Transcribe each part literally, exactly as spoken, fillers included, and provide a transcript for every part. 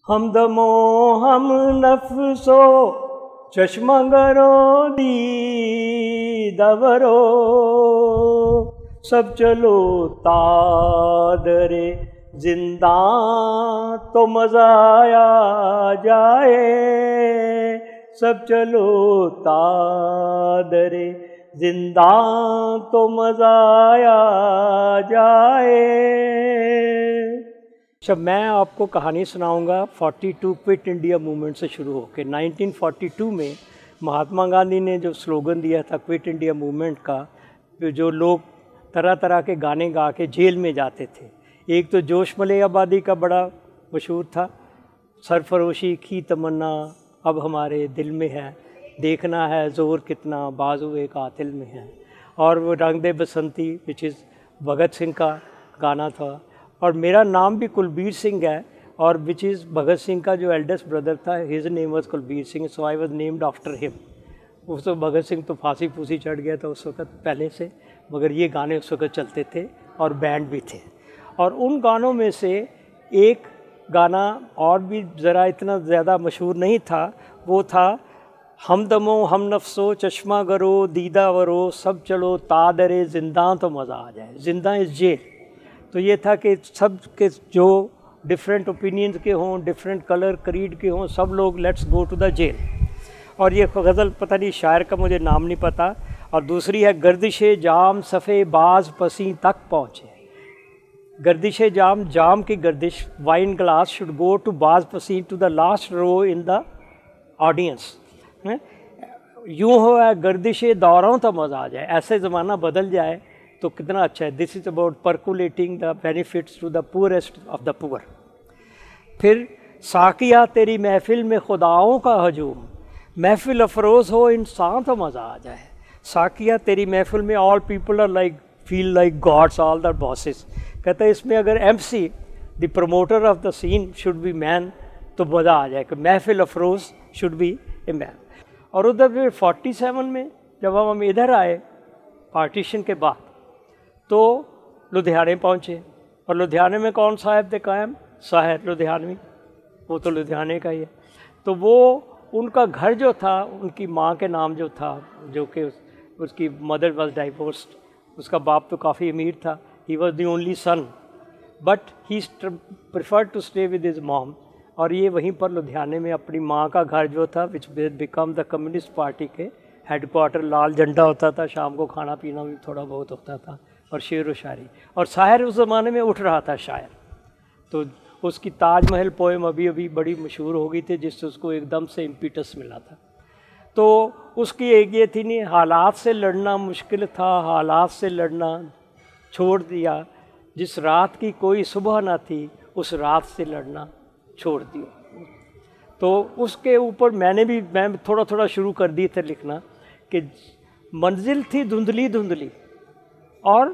हमदमो हम नफ्सो चश्मा गरो दीदवरो सब चलो तादरे जिंदा तो मजा आ जाए, सब चलो तादरे जिंदा तो मजा आ जाए। जब मैं आपको कहानी सुनाऊंगा बयालीस क्विट इंडिया मूवमेंट से शुरू होकर उन्नीस सौ बयालीस में महात्मा गांधी ने जो स्लोगन दिया था क्विट इंडिया मूवमेंट का, जो लोग तरह तरह के गाने गा के जेल में जाते थे। एक तो जोश मले आबादी का बड़ा मशहूर था, सरफरोशी की तमन्ना अब हमारे दिल में है, देखना है ज़ोर कितना बाजू एक कातिल में है। और वो रंग दे बसंती विच इज़ भगत सिंह का गाना था। और मेरा नाम भी कुलबीर सिंह है, और विच इज़ भगत सिंह का जो एल्डेस्ट ब्रदर था, his name was Kulbir Singh, so I was named after him. उस तो भगत सिंह तो फांसी फूसी चढ़ गया था उस वक्त पहले से, मगर ये गाने उस वक्त चलते थे और बैंड भी थे। और उन गानों में से एक गाना और भी ज़रा इतना ज़्यादा मशहूर नहीं था, वो था हमदमो हम नफ्सो चश्मा गरो दीदा वरो सब चलो तादरे जिंदा तो मज़ा आ जाए। जिंदा इज़ जेल। तो ये था कि सब के जो डिफरेंट ओपिनियंस के हों, डिफरेंट कलर क्रीड के हों, सब लोग let's go to the jail. और ये गज़ल पता नहीं शायर का मुझे नाम नहीं पता। और दूसरी है गर्दिशे जाम सफ़े बाज पसी तक पहुँचे। गर्दिशे जाम, जाम की गर्दिश, wine glass should go to बाज पसी to the last row in the audience. यूँ हो है गर्दिशे दौरों तो मज़ा आ जाए, ऐसे ज़माना बदल जाए तो कितना अच्छा है। This is about percolating the benefits to the poorest of the poor. फिर साकिया तेरी महफिल में खुदाओं का हजूम, महफिल अफरोज़ हो इंसान तो मज़ा आ जाए। साकिया तेरी महफिल में all people are like feel like gods all the bosses. कहते हैं इसमें अगर M C the promoter of the scene should be man तो मज़ा आ जाए कि महफिल अफरोज़ शुड बी ए मैन। और उधर फिर फोर्टी सेवन में जब हम इधर आए पार्टीशन के बाद, तो लुधियाने पहुँचे। और लुधियाने में कौन साहब थे कायम? साहिर लुधियानवी, वो तो लुधियाने का ही है। तो वो उनका घर जो था, उनकी माँ के नाम जो था, जो कि उस, उसकी मदर वाज डाइवोर्स्ड, उसका बाप तो काफ़ी अमीर था, he was the only son, but he preferred to stay with his mom. और ये वहीं पर लुधियाने में अपनी माँ का घर जो था, which become the communist party के हेडक्वार्टर, लाल झंडा होता था, शाम को खाना पीना भी थोड़ा बहुत होता था, और शेर व शायरी। और शायर उस ज़माने में उठ रहा था शायर, तो उसकी ताजमहल पोएम अभी अभी बड़ी मशहूर हो गई थी, जिससे उसको एकदम से इम्पीटस मिला था। तो उसकी एक ये थी, नहीं हालात से लड़ना मुश्किल था, हालात से लड़ना छोड़ दिया, जिस रात की कोई सुबह ना थी उस रात से लड़ना छोड़ दिया। तो उसके ऊपर मैंने भी मैं थोड़ा थोड़ा शुरू कर दिए थे लिखना कि मंजिल थी धुंधली धुंधली और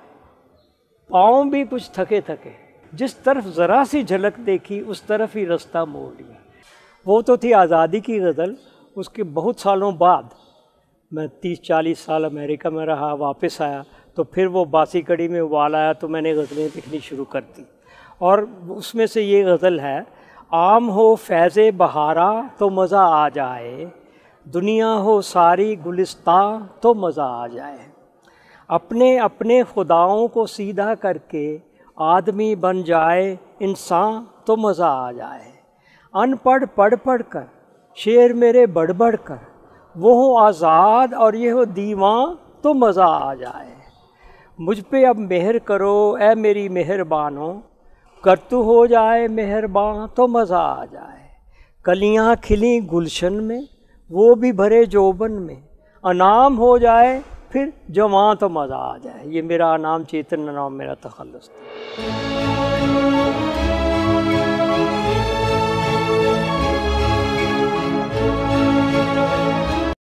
पाँव भी कुछ थके थके, जिस तरफ ज़रा सी झलक देखी उस तरफ ही रास्ता मोड़ लिया। वो तो थी आज़ादी की गज़ल। उसके बहुत सालों बाद मैं तीस चालीस साल अमेरिका में रहा, वापस आया तो फिर वो बासी कड़ी में उबाल आया, तो मैंने गज़लें लिखनी शुरू कर दी। और उसमें से ये गज़ल है, आम हो फैज़े बहारा तो मज़ा आ जाए, दुनिया हो सारी गुलिस्तां तो मज़ा आ जाए, अपने अपने खुदाओं को सीधा करके आदमी बन जाए इंसान तो मज़ा आ जाए, अनपढ़ पढ़ पढ़ कर शेर मेरे बढ़ बढ़ कर, वो हो आज़ाद और ये हो दीवां तो मज़ा आ जाए, मुझ पे अब मेहर करो ए मेरी मेहरबानो, कर तू हो जाए मेहरबान तो मज़ा आ जाए, कलियाँ खिली गुलशन में वो भी भरे जोबन में, अनाम हो जाए फिर जवां तो मज़ा आ जाए। ये मेरा अनाम चेतन नाम मेरा तखल्लुस था।